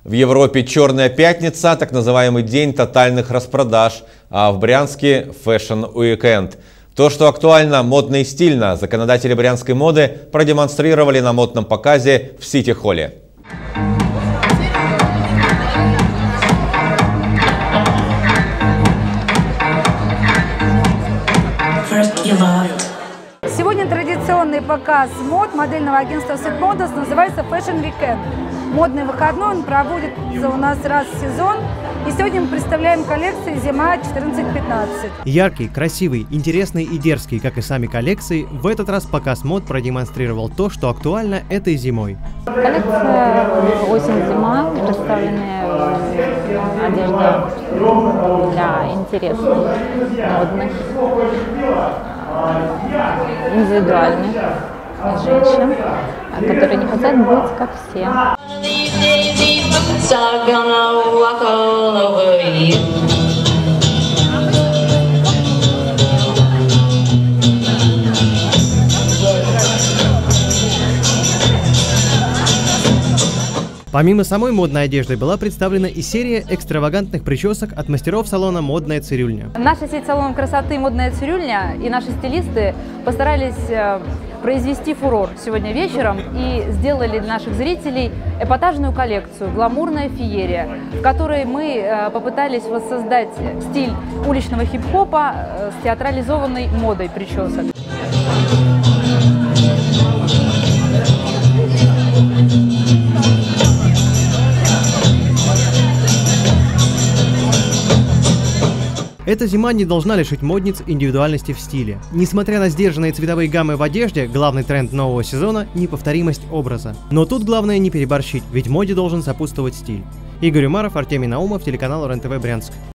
В Европе «Черная пятница», так называемый день тотальных распродаж, а в Брянске Fashion Weekend. То, что актуально, модно и стильно, законодатели брянской моды продемонстрировали на модном показе в Сити-холле. Сегодня традиционный показ мод модельного агентства Set Models называется Fashion Weekend. Модный выходной, он проводится у нас раз в сезон. И сегодня мы представляем коллекции «Зима 14-15». Яркий, красивый, интересный и дерзкий, как и сами коллекции, в этот раз показ мод продемонстрировал то, что актуально этой зимой. Коллекция осень-зима, представленная одежда для интересных, модных, индивидуальных женщин, которые не хотят быть как все. Помимо самой модной одежды была представлена и серия экстравагантных причесок от мастеров салона «Модная цирюльня». Наша сеть салонов красоты «Модная цирюльня» и наши стилисты постарались произвести фурор сегодня вечером и сделали для наших зрителей эпатажную коллекцию «Гламурная феерия», в которой мы попытались воссоздать стиль уличного хип-хопа с театрализованной модой причесок. Эта зима не должна лишить модниц индивидуальности в стиле. Несмотря на сдержанные цветовые гаммы в одежде, главный тренд нового сезона – неповторимость образа. Но тут главное не переборщить, ведь моде должен сопутствовать стиль. Игорь Умаров, Артемий Наумов, телеканал РЕН-ТВ Брянск.